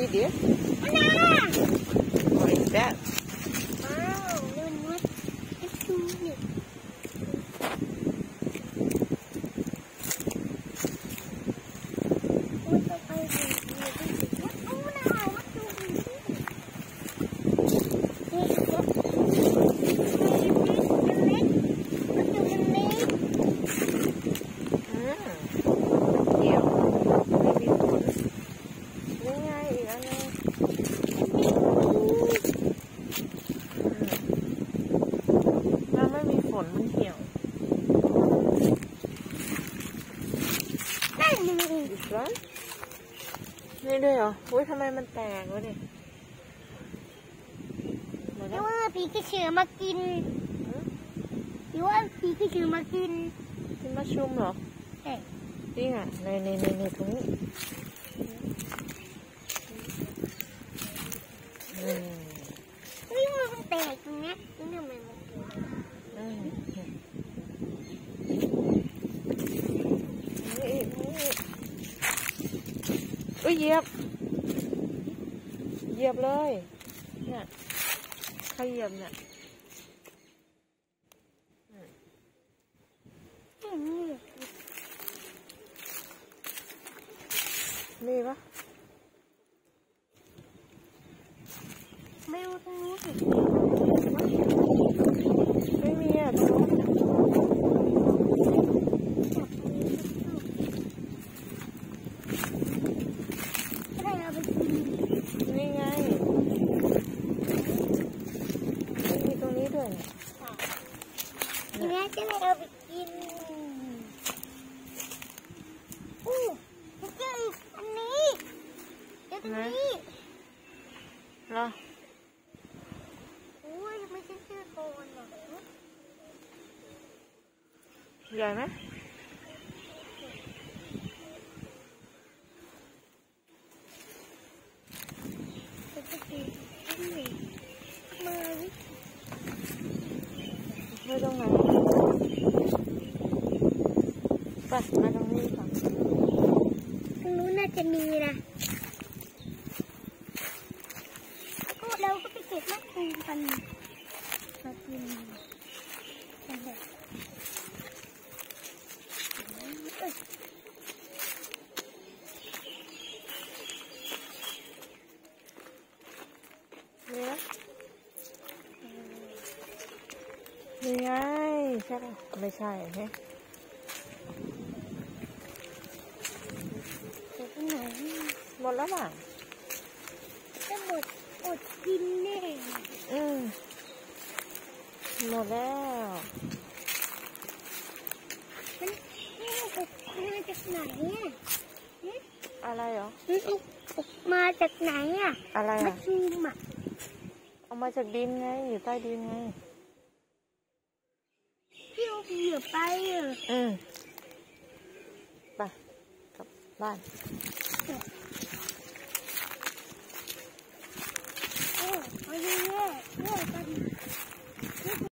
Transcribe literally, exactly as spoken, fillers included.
with it? What is that? Wow, look, it's cute. ฝนมันเหี่ยวอีกแล้วนี่ด้วยเหรออุ้ยทำไมมันแตกวะเนี่ยหรือว่าผีกระสือมากินหรือว่าผีกระสือมากินกินมัชชูมเหรอใช่จริงอ่ะในในในในตรงนี้เฮ้ยมันแตกตรงนี้นี่ทำไมมันเกิดอุ้ยเหยียบเหยียบเลยเนี่ยใครเหยียบเนี่ยมีปะไม่รู้ตรงนี้ไม่มีอ่ะตรงนู้นนี่ไงมีตรงนี้ด้วยทีนี้จะไปเอาไปกินอู้เจออันนี้เจอตรงนี้เหรอโอ้ยไม่ใช่เสื้อโกนหรอใหญ่ไหมไม่ต้องไหนไปมาตรงนี้ก่อนตรงนู้นน่าจะมีนะก็เราก็ไปเก็บมะกรูดกันมากินกันเถอะนี่นะนี่ไงใช่ไหมไม่ใช่เฮ้ยหมดแล้วมั้งจะหมดอดกินแน่อืมหมดแล้วมันมันมาจากไหนอ่ะอะไรเหรอมันออกมาจากไหนอ่ะอะไรอ่ะมาชูมอ่ะเอามาจากดินไงอยู่ใต้ดินไงพี่เอาเหยื่อไปอ่ะอืมไปกลับบ้านโอ้ยเย่เย่กัน